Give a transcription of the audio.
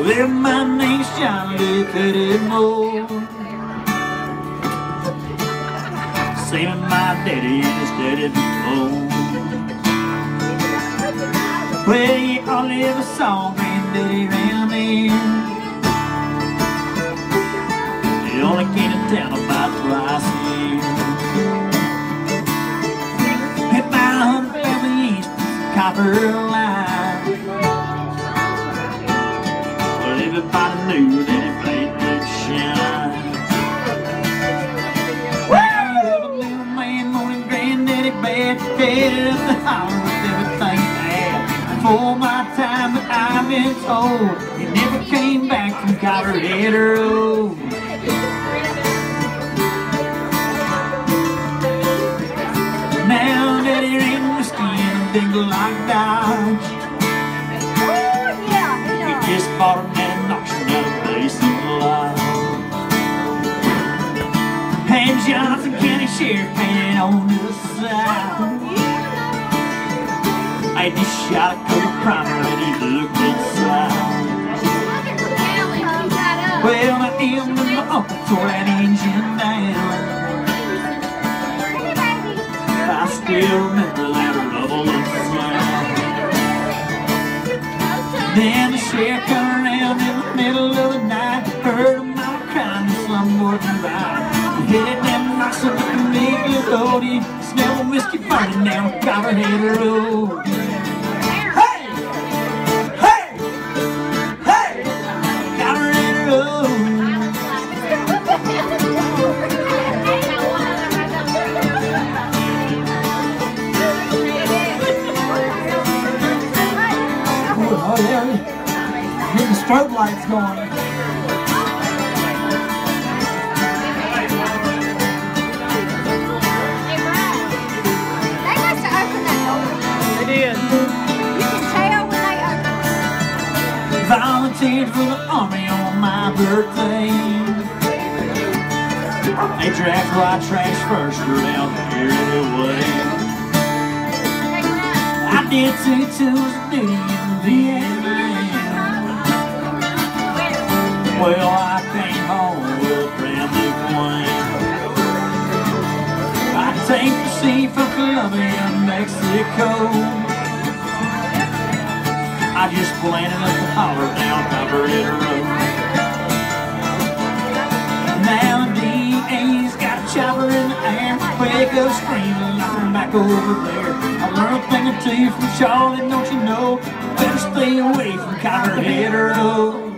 Well, my name's John, look at it more. Saving my daddy instead of before. Well, you all ever saw Granddaddy round here. He only came to town about twice a year. Hit by 100 family east, Copperhead. Well, everybody knew that he played good shine. Bad, headed up the holler with everything he had. For my time that I've been told, he never came back from Copperhead Road. Now that he ain't whiskey in a big lock Dodge, he just bought a man auction at a place in the lot. And Johnson County Sheriff painted on the side. I just shot a coat of primer and he looked inside. Well, my him and my uncle tore that engine down. I still remember that rumbling sound. Then the sheriff come around in the middle of the night, heard a mama crying and some wasn't right. He hit them knocks up the big little road. He smelled whiskey burning down Copperhead Road. Hey! Hey! Hey! Copperhead Road. Oh yeah, getting the strobe lights going. Volunteered for the army on my birthday. They draft white trash first around here anyway. I did 2 tours of duty in Vietnam. Well, I came home with a brand new plane. I take the sea from Colombia and Mexico. I just landed up the holler down Copperhead Road. Now the DA's got a chopper in the air. Wake up screaming, I'm back over there. I learned a thing or two from Charlie, don't you know? Better stay away from Copperhead Road.